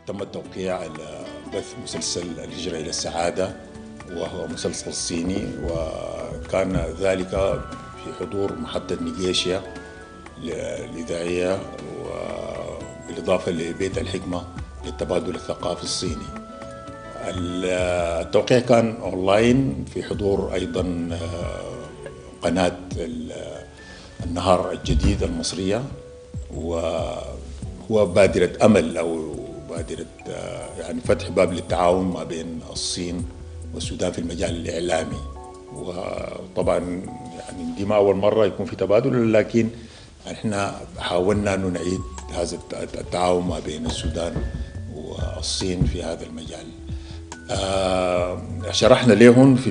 تم التوقيع على بث مسلسل الهجرة إلى السعادة، وهو مسلسل صيني، وكان ذلك في حضور محطة نيجيشيا الإذاعية، وبالإضافة لبيت الحكمة للتبادل الثقافي الصيني. التوقيع كان أونلاين في حضور أيضا قناة النهار الجديد المصرية، وهو بادرة أمل أو بادرة يعني فتح باب للتعاون ما بين الصين والسودان في المجال الإعلامي. وطبعا يعني دي ما أول مرة يكون في تبادل، لكن احنا حاولنا أن نعيد هذا التعاون ما بين السودان والصين في هذا المجال. شرحنا لهم في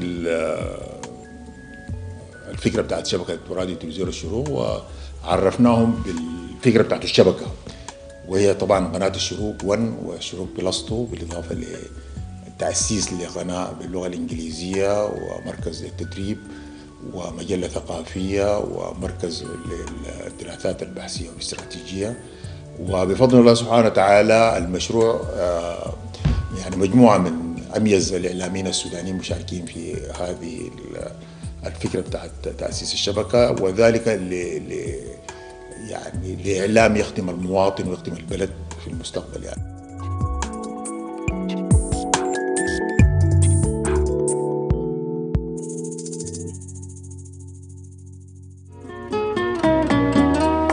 الفكرة بتاعت شبكة راديو تلفزيون الشروق، وعرفناهم بالفكرة بتاعت الشبكة، وهي طبعا قناة الشروق 1 والشروق بلس 2، بالإضافة للتأسيس لقناة باللغة الإنجليزية ومركز للتدريب ومجلة ثقافية ومركز للدراسات البحثية والاستراتيجية. وبفضل الله سبحانه وتعالى المشروع يعني مجموعة من أميز الإعلاميين السودانيين مشاركين في هذه الفكرة بتاعت تأسيس الشبكة، وذلك يعني لإعلام يخدم المواطن ويخدم البلد في المستقبل يعني.